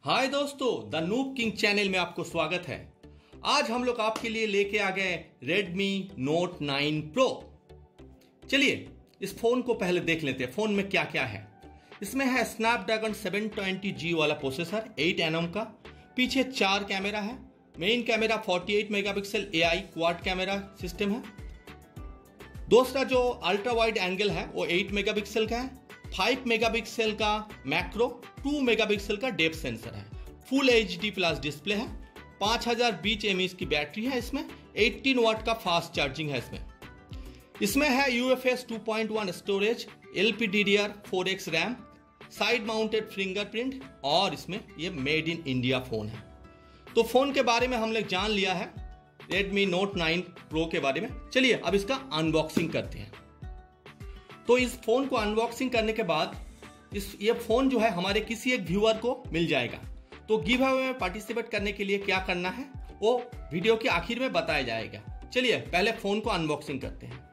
हाय दोस्तों, the noob king channel में आपको स्वागत है। आज हम लोग आपके लिए लेके आ गए Redmi Note 9 Pro। चलिए इस फोन को पहले देख लेते हैं फोन में क्या क्या है। इसमें है Snapdragon 720G वाला प्रोसेसर 8 nm का। पीछे 4 कैमरा है। Main camera 48 megapixel AI quad camera system है। दूसरा जो अल्ट्रा वाइड एंगल है वो 8 मेगापिक्सल का है। 5 मेगापिक्सल का मैक्रो, 2 मेगापिक्सल का डेप्थ सेंसर है। फुल HD प्लस डिस्प्ले है। 5000 mAh की बैटरी है। इसमें 18 वाट का फास्ट चार्जिंग है। इसमें है UFS 2.1 storage, LPDDR4X RAM, side mounted fingerprint और इसमें ये मेड इन इंडिया फोन है। तो फोन के बारे में हम लोग जान लिया है Redmi Note 9 Pro के बारे में। चलिए अब इसका अनबॉक्सिंग करते हैं। तो इस फोन को अनबॉक्सिंग करने के बाद ये फोन जो है हमारे किसी एक व्यूअर को मिल जाएगा। तो गिव अवे में पार्टिसिपेट करने के लिए क्या करना है वो वीडियो के आखिर में बताया जाएगा। चलिए पहले फोन को अनबॉक्सिंग करते हैं।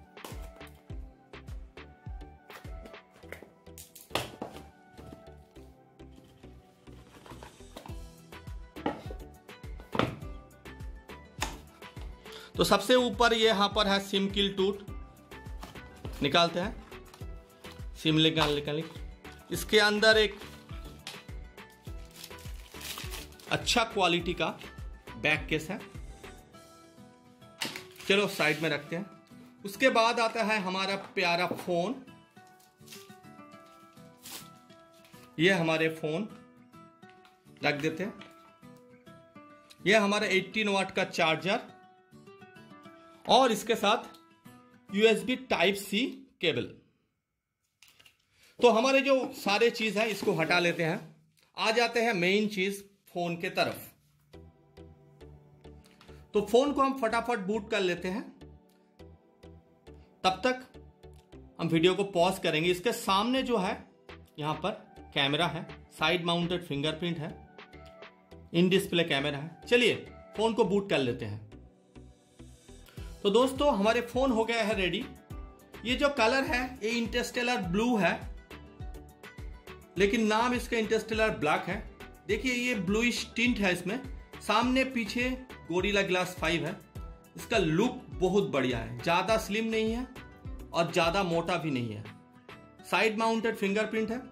तो सबसे ऊपर यहां पर है सिम किल टूट, निकालते हैं। सिम निकाल। इसके अंदर एक अच्छा क्वालिटी का बैक केस है। चलो साइड में रखते हैं। उसके बाद आता है हमारा प्यारा फोन। ये हमारे फोन रख देते हैं। ये हमारा 18 वाट का चार्जर और इसके साथ USB Type-C केबल। तो हमारे जो सारे चीज है इसको हटा लेते हैं। आ जाते हैं मेन चीज फोन के तरफ। तो फोन को हम फटाफट बूट कर लेते हैं। तब तक हम वीडियो को पॉज करेंगे। इसके सामने जो है यहां पर कैमरा है, साइड माउंटेड फिंगरप्रिंट है, इन डिस्प्ले कैमरा है। चलिए फोन को बूट कर लेते हैं। तो दोस्तों हमारे फोन हो गया है रेडी। ये जो कलर है ये इंटरस्टेलर ब्लू है, लेकिन नाम इसका इंटरस्टेलर ब्लैक है। देखिए ये ब्लूइश टिंट है इसमें। सामने पीछे गोरिल्ला ग्लास 5 है। इसका लुक बहुत बढ़िया है, ज्यादा स्लिम नहीं है और ज्यादा मोटा भी नहीं है। साइड माउंटेड फिंगरप्रिंट है,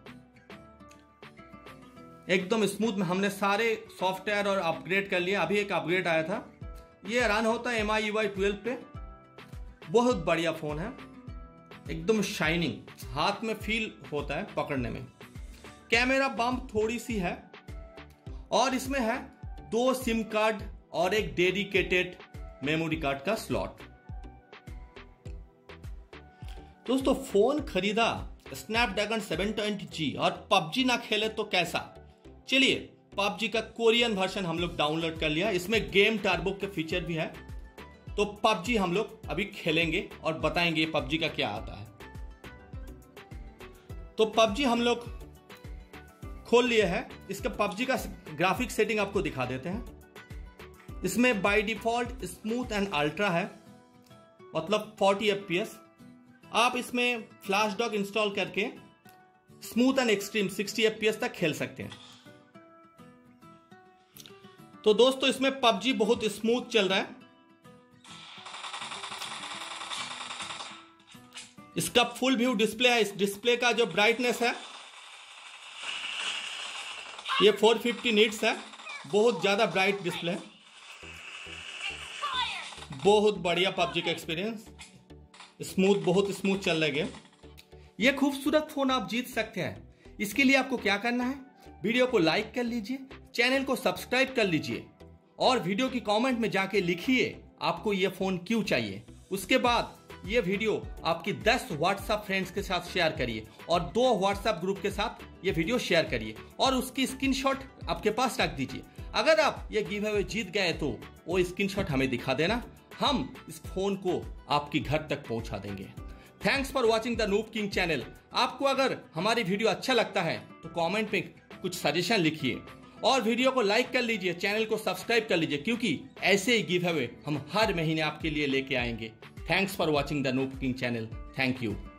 एकदम स्मूथ में। हमने सारे सॉफ्टवेयर और अपग्रेड कर लिया। अभी एक अपग्रेड आया था, ये रन होता है MI UI 12 पे। बहुत बढ़िया फोन है, एकदम शाइनिंग, हाथ में फील होता है पकड़ने में। कैमरा बम्प थोड़ी सी है और इसमें है 2 सिम कार्ड और एक डेडिकेटेड मेमोरी कार्ड का स्लॉट। दोस्तों फोन खरीदा Snapdragon 720G और PUBG ना खेले तो कैसा। चलिए PUBG का कोरियन वर्जन हम लोग डाउनलोड कर लिया। इसमें गेम टर्बो के फीचर भी है। तो PUBG हम लोग अभी खेलेंगे और बताएंगे PUBG का क्या आता है। तो PUBG हम लोग खोल लिए है। इसका PUBG का ग्राफिक सेटिंग आपको दिखा देते हैं। इसमें by default smooth and ultra है, मतलब 40 FPS। आप इसमें फ्लैशडॉग इंस्टॉल करके स्मूथ एंड एक्सट्रीम 60 FPS तक खेल सकते हैं। तो दोस्तों इसमें PUBG बहुत स्मूथ चल रहा है। इसका फुल व्यू डिस्प्ले है। इस डिस्प्ले का जो ब्राइटनेस है ये 450 निट्स है। बहुत ज्यादा ब्राइट डिस्प्ले है। बहुत बढ़िया PUBG का एक्सपीरियंस, स्मूथ, बहुत स्मूथ चल रहा है गेम। ये खूबसूरत फोन आप जीत सकते हैं। इसके लिए आपको क्या करना है, वीडियो को लाइक कर लीजिए, चैनल को सब्सक्राइब कर लीजिए और वीडियो की कमेंट में जाके लिखिए आपको ये फोन क्यों चाहिए। उसके बाद ये वीडियो आपकी 10 व्हाट्सएप फ्रेंड्स के साथ शेयर करिए और 2 व्हाट्सएप ग्रुप के साथ ये वीडियो शेयर करिए और उसकी स्क्रीनशॉट आपके पास रख दीजिए। अगर आप ये गिव अवे जीत गए तो वो स्क्रीनशॉट हमें दिखा देना, हम इस फोन को आपके घर तक पहुंचा देंगे। Thanks for watching the noob king channel. आपको अगर हमारी वीडियो अच्छा लगता है तो कमेंट में कुछ सजेशन लिखिए और वीडियो को लाइक कर लीजिए, चैनल को सब्सक्राइब कर लीजिए, क्योंकि ऐसे ही गिव अवे हम हर महीने आपके लिए लेके आएंगे। Thanks for watching the noob king channel. Thank you.